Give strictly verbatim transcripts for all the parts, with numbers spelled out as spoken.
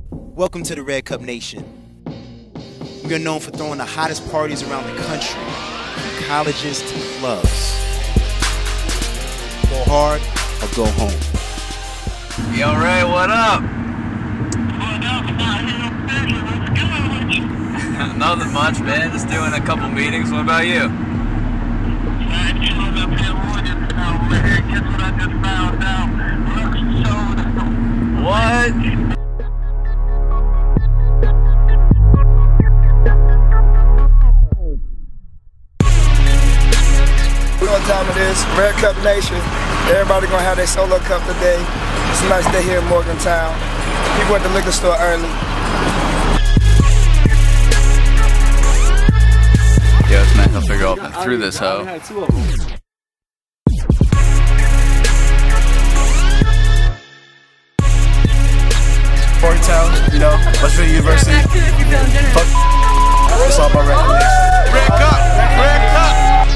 Welcome to the Red Cup Nation. We are known for throwing the hottest parties around the country, from colleges to clubs. Go hard or go home. Yo, Ray, what up? What up? What's going with you? Nothing much, man. Just doing a couple meetings. What about you? I'm chilling up here with it now, man. Guess what I just found out? Look, so... What? What time it is? Red Cup Nation. Everybody gonna have their solo cup today. It's a nice day here in Morgantown. People at the liquor store early. Yo, it's man, he'll figure out through this hoe. Morgantown, you know, Westfield University. Fuck. It's all about Red Cup Nation. Red Cup! Red Cup!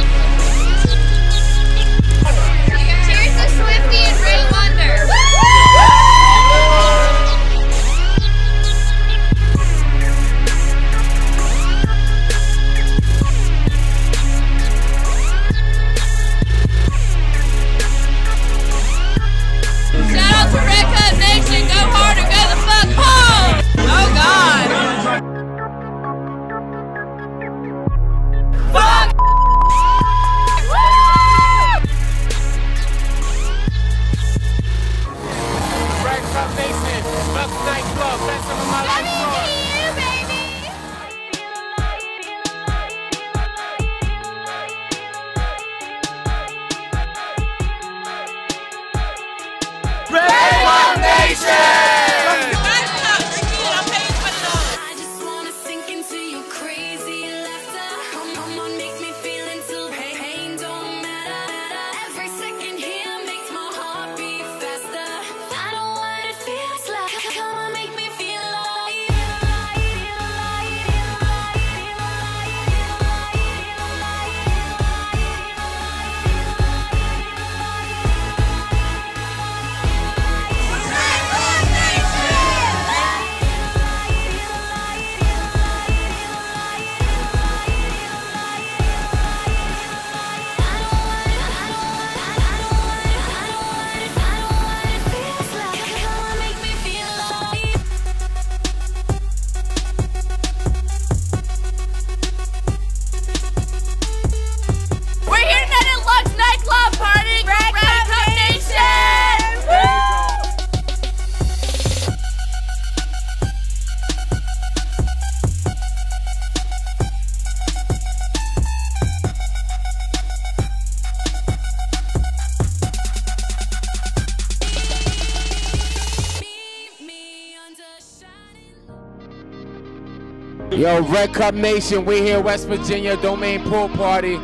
Yo, Red Cup Nation, we here, West Virginia, Domain Pool Party.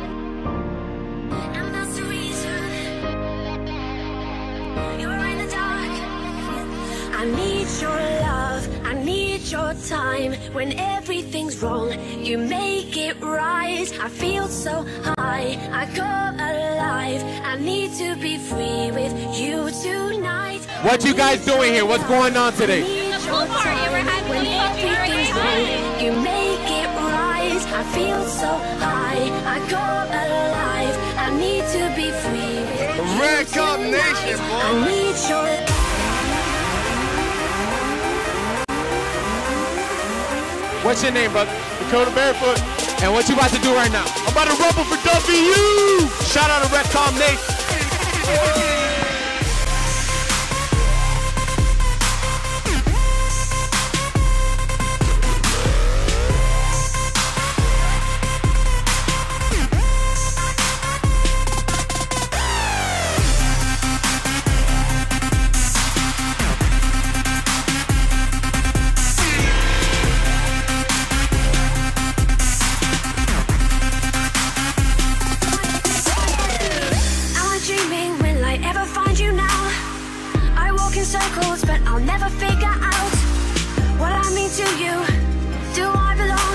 I'm not the reason you're in the dark. I need your love, I need your time. When everything's wrong, you make it right. I feel so high, I come alive. I need to be free with you tonight. What you guys doing here? What's going on today? Pool party, we're having when everything's wrong, you make it right. I feel so high, I come alive. I need to be free with you Red Cup Nation, boy. I need your. What's your name, brother? Dakota Barefoot. And what you about to do right now? I'm about to rumble for W. Shout out to Red Cup Nation. Circles, but I'll never figure out what I mean to you. Do I belong?